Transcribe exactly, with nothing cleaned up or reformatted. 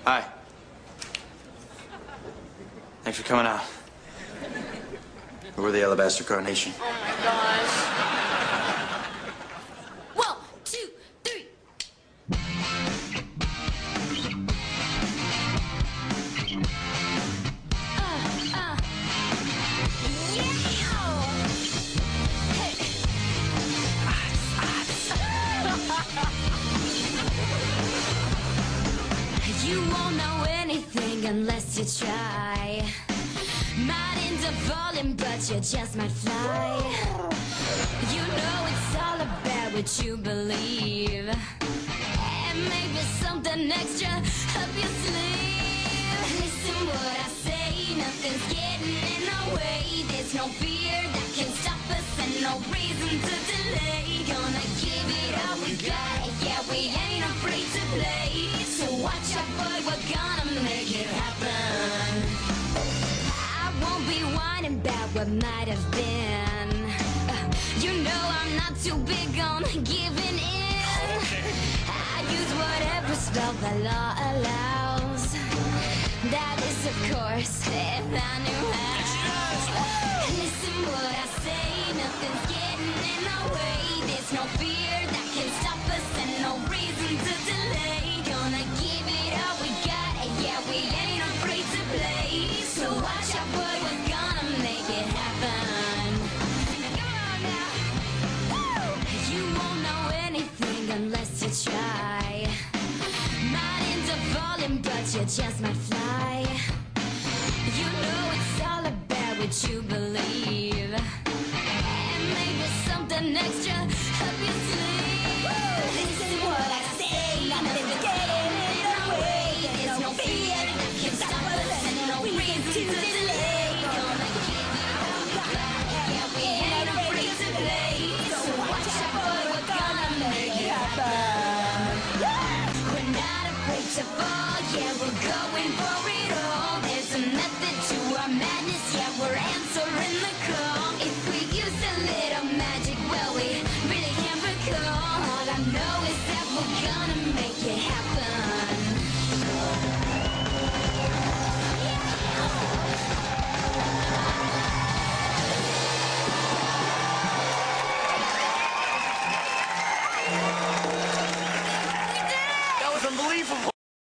Hi. Thanks for coming out. We're the Alabaster Carnation. Oh my gosh. One, two, three. Uh, uh. Yeah! Hey. You won't know anything unless you try. Might end up falling, but you just might fly. You know it's all about what you believe, and maybe something extra up your sleeve. Listen what I say, nothing's getting in our way. There's no fear that can stop us, and no reason to delay. Gonna give it all we got, yeah, we ain't afraid to play. So watch out, boy, we're gonna make it happen. I won't be whining about what might have been. Uh, you know I'm not too big on giving in. I use whatever spell the law allows. That is, of course, if I knew how. Listen what I say, nothing's getting in our way. There's no fear that can stop us, and no reason to delay. Gonna give it all we got, yeah, we ain't afraid to play. So watch out, boy, we're gonna make it happen. Come on now. Woo! You won't know anything unless you try. Might end up falling, but you just might fly. You know it's all about what you believe, and maybe something extra